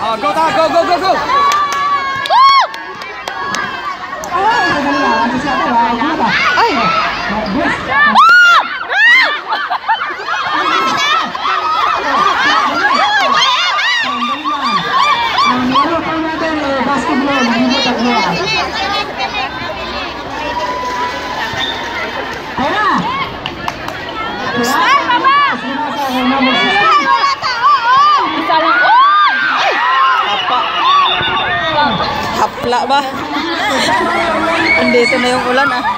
Oh, go ta, go, go, go, go. Ay. Hapla ba? Andito na yung ulan ah.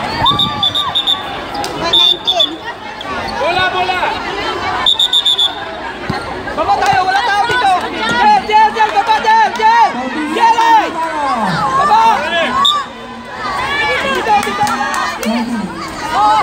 Bola, bola. Baba tayo, wala tao dito. Jel, Jel, Jel, baba, Jel, Jel. Jel, ay. Baba. Dito, dito. Oh.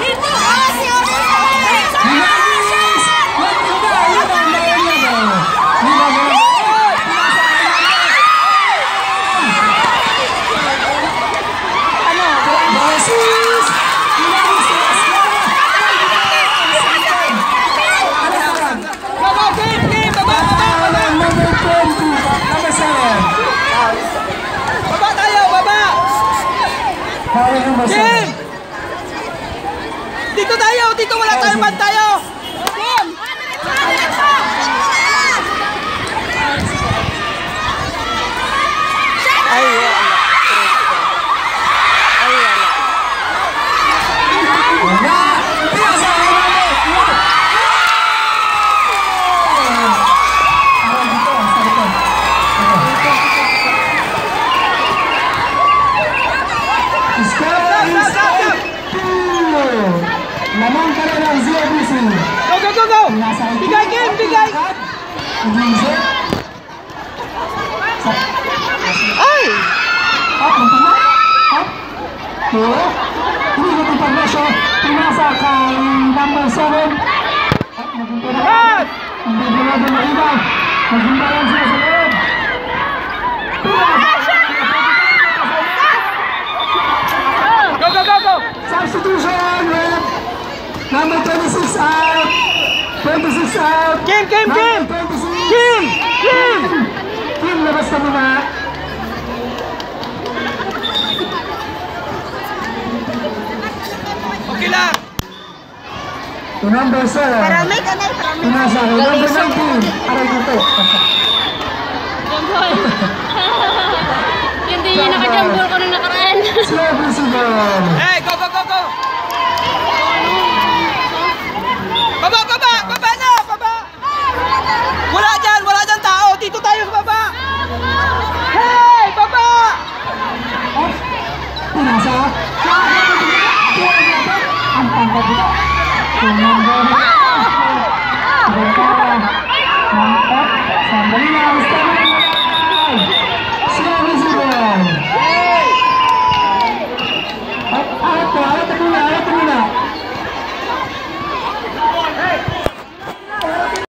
Jim! Dito tayo! Dito wala tayong ban tayo! Jim! Ay, wala. Ay, wala. Lamang ka na ng ZBC. Go, go, go, go! Bigay, Kim! Bigay! Ay! Up, magtama. Up. Two. Hindi na itong pag-resyo. Pinasa kay number 7. Up, magpunta na. Yes! Hindi na doon na iba. Magpuntayan sila sa loob. Go, go, go, go! Substitution with number 26 out. 26 out. Kim, Kim, Kim! Number 26. Kim! Kim! Kim, labas ka muna. Okay lang! To number 7. Paramay ka na, paramay. Pinasa kay number 19. Aray dito. Hindi niya nakajambol ko nung nakaraan. ZBC ball. Hey, go, go, go, go! Baba, baba! Baba na! Baba! Wala dyan tao! Dito tayo sa baba! Hey! Baba! Up. Pinasa. Ang pangkat dito. To number 19.